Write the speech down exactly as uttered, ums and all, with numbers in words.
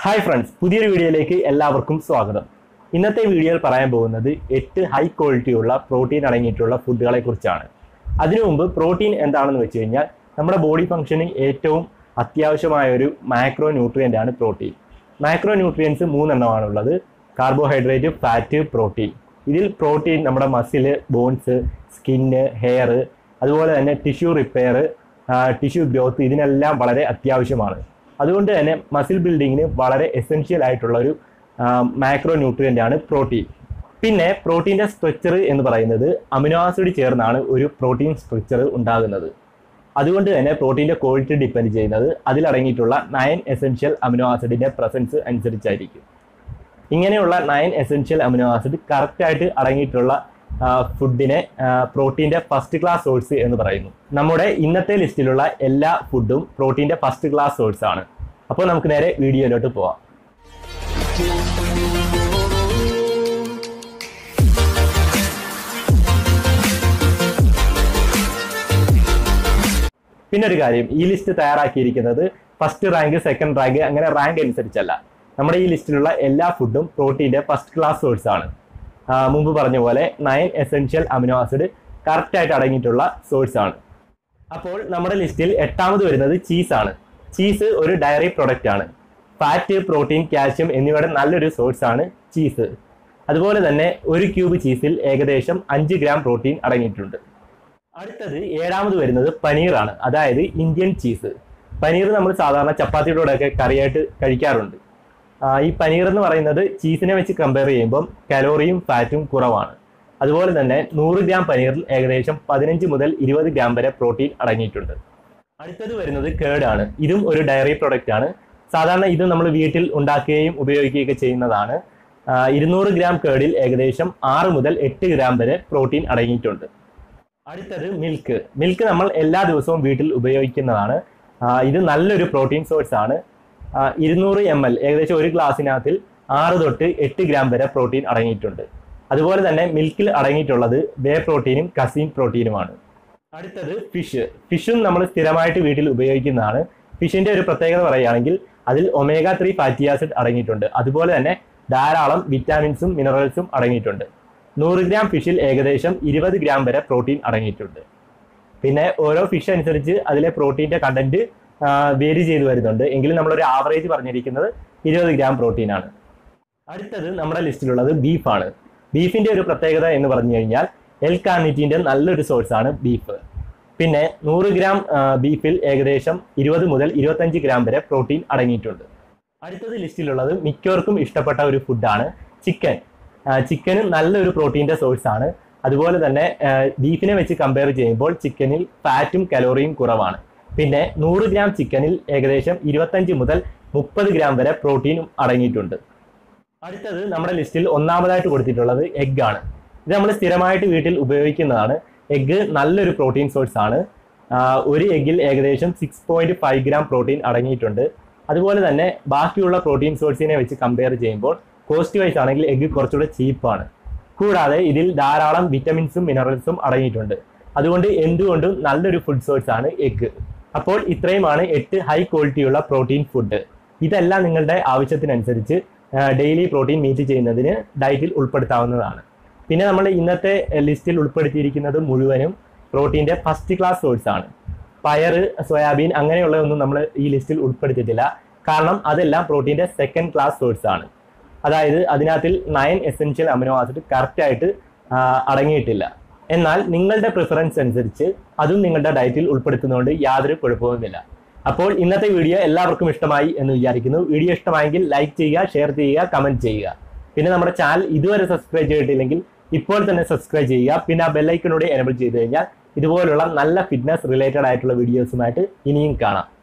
Hi friends, പുതിയൊരു വീഡിയോയിലേക്ക് എല്ലാവർക്കും സ്വാഗതം. ഇന്നത്തെ വീഡിയോയിൽ പറയാൻ പോകുന്നത് എട്ട് ഹൈ ക്വാളിറ്റിയുള്ള പ്രോട്ടീൻ അടങ്ങിയിട്ടുള്ള ഫുഡുകളെ കുറിച്ചാണ്. അതിനു മുമ്പ് പ്രോട്ടീൻ എന്താണെന്ന് വെച്ച് കഴിഞ്ഞാൽ നമ്മുടെ ബോഡി ഫംഗ്ഷന് ഏറ്റവും അത്യാവശ്യമായ ഒരു മാക്രോ ന്യൂട്രിയൻ്റ് ആണ് പ്രോട്ടീൻ. മാക്രോ ന്യൂട്രിയൻസ് മൂന്നെണ്ണമാണുള്ളത്: കാർബോഹൈഡ്രേറ്റ്, ഫാറ്റ്, പ്രോട്ടീൻ. ഇതിൽ പ്രോട്ടീൻ നമ്മുടെ മസില്, ബോൺസ്, സ്കിന്ന്, ഹെയർ, അതുപോലെ തന്നെ ടിഷ്യൂ റിപ്പയർ, ടിഷ്യൂ ഗ്രോത്ത്, ഇതിനെല്ലാം വളരെ അത്യാവശ്യമാണ്. അതുകൊണ്ട് തന്നെ മസിൽ ബിൽഡിങ്ങിന് വളരെ എസെൻഷ്യൽ ആയിട്ടുള്ള ഒരു മാക്രോ ന്യൂട്രിയൻ്റ് ആണ് പ്രോട്ടീൻ. പിന്നെ പ്രോട്ടീൻ്റെ സ്ട്രക്ചർ എന്ന് പറയുന്നത് അമിനോ ആസിഡ് ചേർന്നാണ് ഒരു പ്രോട്ടീൻ സ്ട്രക്ചർ ഉണ്ടാകുന്നത്. അതുകൊണ്ട് തന്നെ പ്രോട്ടീൻ്റെ ക്വാളിറ്റി ഡിപ്പെൻഡ് ചെയ്യുന്നത് അതിലടങ്ങിയിട്ടുള്ള നയൻ എസെൻഷ്യൽ അമിനോ ആസിഡിൻ്റെ പ്രസൻസ് അനുസരിച്ചായിരിക്കും. ഇങ്ങനെയുള്ള നയൻ എസെൻഷ്യൽ അമിനോ ആസിഡ് കറക്റ്റായിട്ട് അടങ്ങിയിട്ടുള്ള ഫുഡിനെ പ്രോട്ടീൻ്റെ ഫസ്റ്റ് ക്ലാസ് സോഴ്സ് എന്ന് പറയുന്നു. നമ്മുടെ ഇന്നത്തെ ലിസ്റ്റിലുള്ള എല്ലാ ഫുഡും പ്രോട്ടീൻ്റെ ഫസ്റ്റ് ക്ലാസ് സോഴ്സ് ആണ്. അപ്പോൾ നമുക്ക് നേരെ വീഡിയോയിലോട്ട് പോവാം. പിന്നെ ഒരു കാര്യം, ഈ ലിസ്റ്റ് തയ്യാറാക്കിയിരിക്കുന്നത് ഫസ്റ്റ് റാങ്ക്, സെക്കൻഡ് റാങ്ക് അങ്ങനെ റാങ്ക് അനുസരിച്ചല്ല. നമ്മുടെ ഈ ലിസ്റ്റിലുള്ള എല്ലാ ഫുഡും പ്രോട്ടീൻ്റെ ഫസ്റ്റ് ക്ലാസ് സോഴ്സ് ആണ്. മുമ്പ് പറഞ്ഞ പോലെ നയൻ എസെൻഷ്യൽ അമിനോ ആസിഡ് കറക്റ്റായിട്ട് അടങ്ങിയിട്ടുള്ള സോഴ്സ് ആണ്. അപ്പോൾ നമ്മുടെ ലിസ്റ്റിൽ എട്ടാമത് വരുന്നത് ചീസാണ്. ചീസ് ഒരു ഡയറി പ്രൊഡക്റ്റ് ആണ്. ഫാറ്റ്, പ്രോട്ടീൻ, കാൽഷ്യം എന്നിവയുടെ നല്ലൊരു സോഴ്സ് ആണ് ചീസ്. അതുപോലെ തന്നെ ഒരു ക്യൂബ് ചീസിൽ ഏകദേശം അഞ്ച് ഗ്രാം പ്രോട്ടീൻ അടങ്ങിയിട്ടുണ്ട്. അടുത്തത് ഏഴാമത് വരുന്നത് പനീറാണ്, അതായത് ഇന്ത്യൻ ചീസ്. പനീർ നമ്മൾ സാധാരണ ചപ്പാത്തിയുടെ കൂടെയൊക്കെ കറിയായിട്ട് കഴിക്കാറുണ്ട്. ഈ പനീർ എന്ന് പറയുന്നത് ചീസിനെ വെച്ച് കമ്പയർ ചെയ്യുമ്പം കലോറിയും ഫാറ്റും കുറവാണ്. അതുപോലെ തന്നെ നൂറ് ഗ്രാം പനീറിൽ ഏകദേശം പതിനഞ്ച് മുതൽ ഇരുപത് ഗ്രാം വരെ പ്രോട്ടീൻ അടങ്ങിയിട്ടുണ്ട്. അടുത്തത് വരുന്നത് കേർഡാണ്. ഇതും ഒരു ഡയറി പ്രൊഡക്റ്റ് ആണ്. സാധാരണ ഇത് നമ്മൾ വീട്ടിൽ ഉണ്ടാക്കുകയും ഉപയോഗിക്കുകയൊക്കെ ചെയ്യുന്നതാണ്. ഇരുന്നൂറ് ഗ്രാം കേർഡിൽ ഏകദേശം ആറ് മുതൽ എട്ട് ഗ്രാം വരെ പ്രോട്ടീൻ അടങ്ങിയിട്ടുണ്ട്. അടുത്തത് മിൽക്ക്. മിൽക്ക് നമ്മൾ എല്ലാ ദിവസവും വീട്ടിൽ ഉപയോഗിക്കുന്നതാണ്. ഇത് നല്ലൊരു പ്രോട്ടീൻ സോഴ്സ് ആണ്. ഇരുന്നൂറ് എം എൽ ഏകദേശം ഒരു ഗ്ലാസ്സിനകത്തിൽ ആറ് തൊട്ട് എട്ട് ഗ്രാം വരെ പ്രോട്ടീൻ അടങ്ങിയിട്ടുണ്ട്. അതുപോലെ തന്നെ മിൽക്കിൽ അടങ്ങിയിട്ടുള്ളത് വേ പ്രോട്ടീനും കസീൻ പ്രോട്ടീനുമാണ്. അടുത്തത് ഫിഷ്. ഫിഷും നമ്മൾ സ്ഥിരമായിട്ട് വീട്ടിൽ ഉപയോഗിക്കുന്നതാണ്. ഫിഷിന്റെ ഒരു പ്രത്യേകത പറയുകയാണെങ്കിൽ അതിൽ ഒമേഗ ത്രീ ഫാറ്റി ആസിഡ് അടങ്ങിയിട്ടുണ്ട്. അതുപോലെ തന്നെ ധാരാളം വിറ്റാമിൻസും മിനറൽസും അടങ്ങിയിട്ടുണ്ട്. നൂറ് ഗ്രാം ഫിഷിൽ ഏകദേശം ഇരുപത് ഗ്രാം വരെ പ്രോട്ടീൻ അടങ്ങിയിട്ടുണ്ട്. പിന്നെ ഓരോ ഫിഷ് അനുസരിച്ച് അതിലെ പ്രോട്ടീൻ്റെ കണ്ടന്റ് വേരി ചെയ്ത് വരുന്നുണ്ട്. എങ്കിലും നമ്മളൊരു ആവറേജ് പറഞ്ഞിരിക്കുന്നത് ഇരുപത് ഗ്രാം പ്രോട്ടീൻ ആണ്. അടുത്തത് നമ്മുടെ ലിസ്റ്റിലുള്ളത് ബീഫാണ്. ബീഫിന്റെ ഒരു പ്രത്യേകത എന്ന് പറഞ്ഞു കഴിഞ്ഞാൽ എൽ കാർണിറ്റിന്റെ നല്ലൊരു സോഴ്സ് ആണ് ബീഫ്. പിന്നെ നൂറ് ഗ്രാം ബീഫിൽ ഏകദേശം ഇരുപത് മുതൽ ഇരുപത്തഞ്ച് ഗ്രാം വരെ പ്രോട്ടീൻ അടങ്ങിയിട്ടുണ്ട്. അടുത്തത് ലിസ്റ്റിലുള്ളത് മിക്കവർക്കും ഇഷ്ടപ്പെട്ട ഒരു ഫുഡാണ് ചിക്കൻ. ചിക്കന് നല്ലൊരു പ്രോട്ടീൻ്റെ സോഴ്സ് ആണ്. അതുപോലെ തന്നെ ബീഫിനെ വെച്ച് കമ്പയർ ചെയ്യുമ്പോൾ ചിക്കനിൽ ഫാറ്റും കലോറിയും കുറവാണ്. പിന്നെ നൂറ് ഗ്രാം ചിക്കനിൽ ഏകദേശം ഇരുപത്തഞ്ച് മുതൽ മുപ്പത് ഗ്രാം വരെ പ്രോട്ടീനും അടങ്ങിയിട്ടുണ്ട്. അടുത്തത് നമ്മുടെ ലിസ്റ്റിൽ ഒന്നാമതായിട്ട് കൊടുത്തിട്ടുള്ളത് എഗ് ആണ്. ഇത് നമ്മൾ സ്ഥിരമായിട്ട് വീട്ടിൽ ഉപയോഗിക്കുന്നതാണ്. എഗ്ഗ് നല്ലൊരു പ്രോട്ടീൻ സോഴ്സ് ആണ്. ഒരു എഗ്ഗിൽ ഏകദേശം six point five gram protein അടങ്ങിയിട്ടുണ്ട്. അതുപോലെ തന്നെ ബാക്കിയുള്ള പ്രോട്ടീൻ സോഴ്സിനെ വെച്ച് കമ്പയർ ചെയ്യുമ്പോൾ കോസ്റ്റ് വൈസ് ആണെങ്കിൽ എഗ്ഗ് കുറച്ചുകൂടെ ചീപ്പാണ്. കൂടാതെ ഇതിൽ ധാരാളം വിറ്റമിൻസും മിനറൽസും അടങ്ങിയിട്ടുണ്ട്. അതുകൊണ്ട് എന്തുകൊണ്ടും നല്ലൊരു ഫുഡ് സോഴ്സ് ആണ് എഗ്ഗ്. അപ്പോൾ ഇത്രയുമാണ് എട്ട് ഹൈ ക്വാളിറ്റിയുള്ള പ്രോട്ടീൻ ഫുഡ്. ഇതെല്ലാം നിങ്ങളുടെ ആവശ്യത്തിനനുസരിച്ച് ഡെയിലി പ്രോട്ടീൻ മീറ്റ് ചെയ്യുന്നതിന് ഡയറ്റിൽ ഉൾപ്പെടുത്താവുന്നതാണ്. പിന്നെ നമ്മൾ ഇന്നത്തെ ലിസ്റ്റിൽ ഉൾപ്പെടുത്തിയിരിക്കുന്നത് മുഴുവനും പ്രോട്ടീൻ്റെ ഫസ്റ്റ് ക്ലാസ് സോഴ്സ് ആണ്. പയർ, സോയാബീൻ അങ്ങനെയുള്ളതൊന്നും നമ്മൾ ഈ ലിസ്റ്റിൽ ഉൾപ്പെടുത്തിയിട്ടില്ല. കാരണം അതെല്ലാം പ്രോട്ടീൻ്റെ സെക്കൻഡ് ക്ലാസ് സോഴ്സ് ആണ്. അതായത് അതിനകത്തിൽ നയൻ എസെൻഷ്യൽ അമിനോ ആസിഡ് കറക്റ്റായിട്ട് അടങ്ങിയിട്ടില്ല. എന്നാൽ നിങ്ങളുടെ പ്രിഫറൻസ് അനുസരിച്ച് അതും നിങ്ങളുടെ ഡയറ്റിൽ ഉൾപ്പെടുത്തുന്നതുകൊണ്ട് യാതൊരു കുഴപ്പവുമില്ല. അപ്പോൾ ഇന്നത്തെ വീഡിയോ എല്ലാവർക്കും ഇഷ്ടമായി എന്ന് വിചാരിക്കുന്നു. വീഡിയോ ഇഷ്ടമായെങ്കിൽ ലൈക്ക് ചെയ്യുക, ഷെയർ ചെയ്യുക, കമൻറ്റ് ചെയ്യുക. പിന്നെ നമ്മുടെ ചാനൽ ഇതുവരെ സബ്സ്ക്രൈബ് ചെയ്തിട്ടില്ലെങ്കിൽ ഇപ്പോൾ തന്നെ സബ്സ്ക്രൈബ് ചെയ്യുക. പിന്നെ ആ ബെല്ലൈക്കനോട് എനേബിൾ ചെയ്ത് കഴിഞ്ഞാൽ ഇതുപോലുള്ള നല്ല ഫിറ്റ്നസ് റിലേറ്റഡ് ആയിട്ടുള്ള വീഡിയോസുമായിട്ട് ഇനിയും കാണാം.